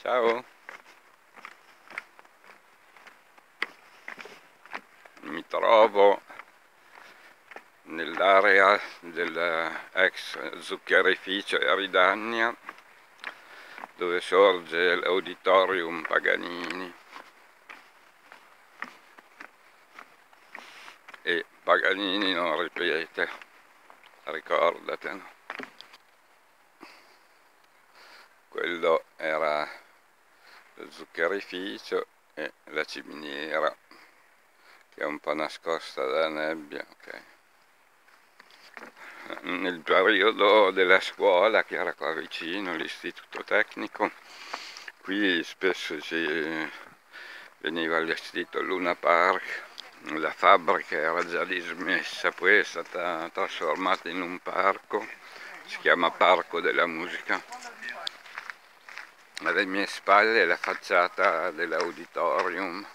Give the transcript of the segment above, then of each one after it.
Ciao, mi trovo nell'area dell'ex zuccherificio Eridania, dove sorge l'Auditorium Paganini, e Paganini non ripete, ricordatelo. Quello era lo zuccherificio e la ciminiera, che è un po' nascosta dalla nebbia, ok. Nel periodo della scuola, che era qua vicino, l'istituto tecnico, qui spesso veniva allestito il Luna Park. La fabbrica era già dismessa, poi è stata trasformata in un parco, si chiama Parco della Musica. Alle mie spalle è la facciata dell'auditorium,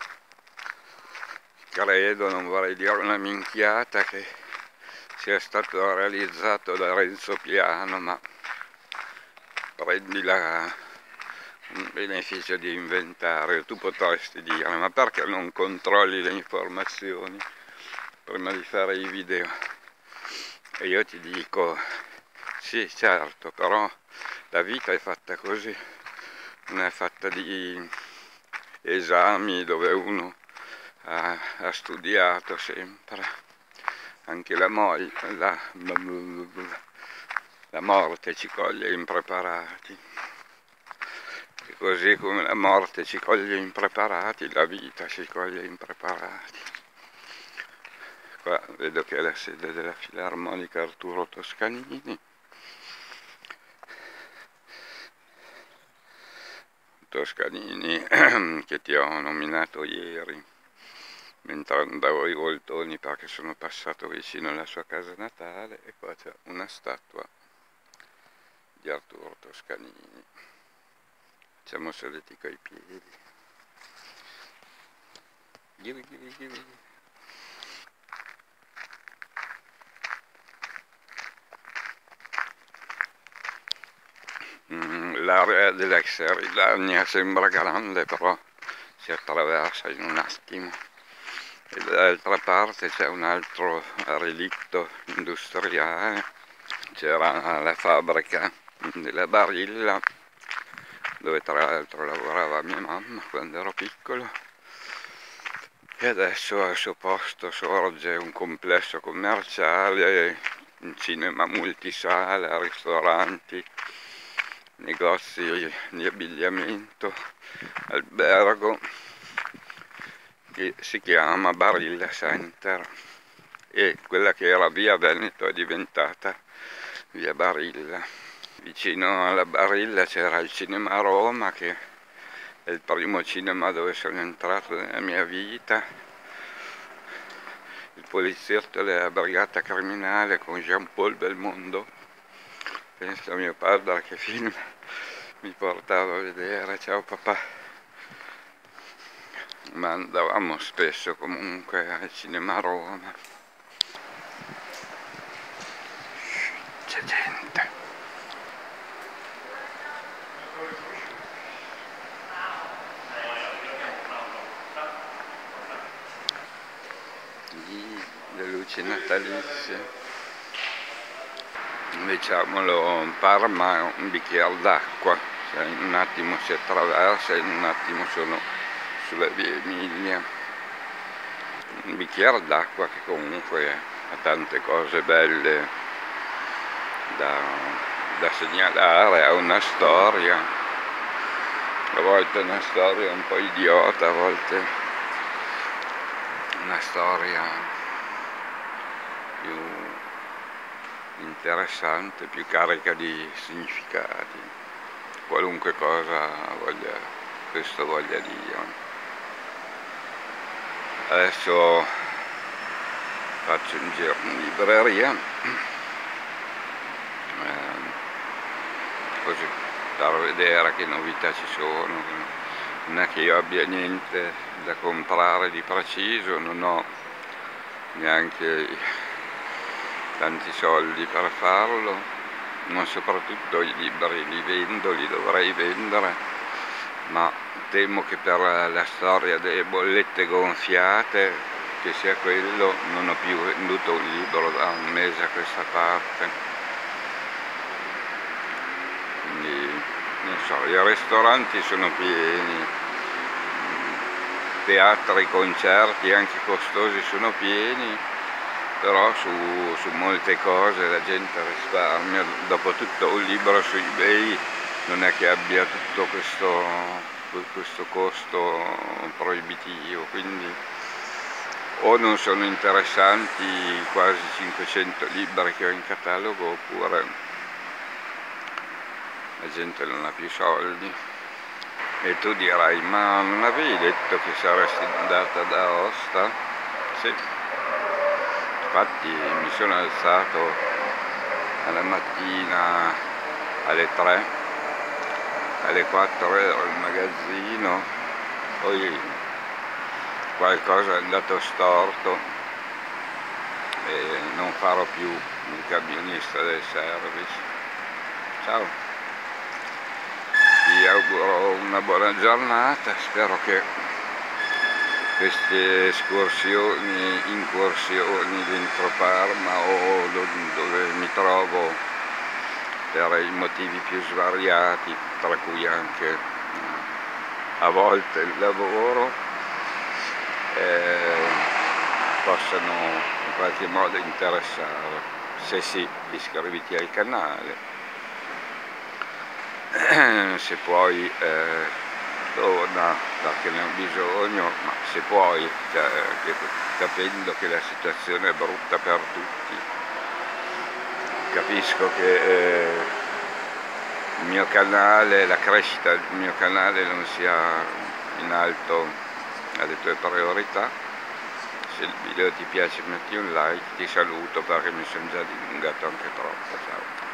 credo, non vorrei dire una minchiata, che sia stato realizzato da Renzo Piano, ma prendi un beneficio di inventario. Tu potresti dire, ma perché non controlli le informazioni prima di fare i video? E io ti dico, sì, certo, però la vita è fatta così, non è fatta di esami dove uno ha studiato sempre. Anche la morte ci coglie impreparati, e così come la morte ci coglie impreparati, la vita ci coglie impreparati. Qua vedo che è la sede della Filarmonica Arturo Toscanini. Toscanini che ti ho nominato ieri mentre andavo ai Voltoni, perché sono passato vicino alla sua casa natale, e qua c'è una statua di Arturo Toscanini. Facciamo soliti coi piedi. Giri, giri, giri. L'area dell'ex Eridania sembra grande, però si attraversa in un attimo. E dall'altra parte c'è un altro relitto industriale. C'era la fabbrica della Barilla, dove tra l'altro lavorava mia mamma quando ero piccolo, e adesso al suo posto sorge un complesso commerciale, un cinema multisala, ristoranti, negozi di abbigliamento, albergo, che si chiama Barilla Center, e quella che era via Veneto è diventata via Barilla. Vicino alla Barilla c'era il Cinema Roma, che è il primo cinema dove sono entrato nella mia vita. Il poliziotto della brigata criminale con Jean-Paul Belmondo. Penso a mio padre che film mi portava a vedere. Ciao papà. Ma andavamo spesso comunque al Cinema Roma. C'è gente. Le luci natalizie. Diciamolo, Parma è un bicchiere d'acqua, cioè in un attimo si attraversa, in un attimo sono sulla via Emilia. Un bicchiere d'acqua che comunque ha tante cose belle da segnalare, ha una storia, a volte una storia un po' idiota, a volte una storia più interessante, più carica di significati, qualunque cosa questo voglia dire. Adesso faccio un giro in libreria, così per vedere che novità ci sono. Non è che io abbia niente da comprare di preciso, non ho neanche tanti soldi per farlo, ma soprattutto i libri li vendo, li dovrei vendere, ma temo che per la storia delle bollette gonfiate, che sia quello, non ho più venduto un libro da un mese a questa parte. Quindi non so, i ristoranti sono pieni, teatri, concerti anche costosi sono pieni, però su molte cose la gente risparmia. Dopotutto un libro su eBay non è che abbia tutto questo costo proibitivo, quindi o non sono interessanti i quasi 500 libri che ho in catalogo, oppure la gente non ha più soldi. E tu dirai, ma non avevi detto che saresti andata da Aosta? Sì, infatti mi sono alzato alla mattina alle 3, alle 4 ero al magazzino, poi qualcosa è andato storto e non farò più il camionista del service. Ciao! Vi auguro una buona giornata, spero che queste incursioni dentro Parma o dove mi trovo per i motivi più svariati, tra cui anche a volte il lavoro, possano in qualche modo interessare. Se sì, iscriviti al canale. Se puoi dona perché ne ho bisogno, ma se puoi, capendo che la situazione è brutta per tutti, capisco che il mio canale, la crescita del mio canale non sia in alto alle tue priorità. Se il video ti piace metti un like, ti saluto perché mi sono già dilungato anche troppo, ciao.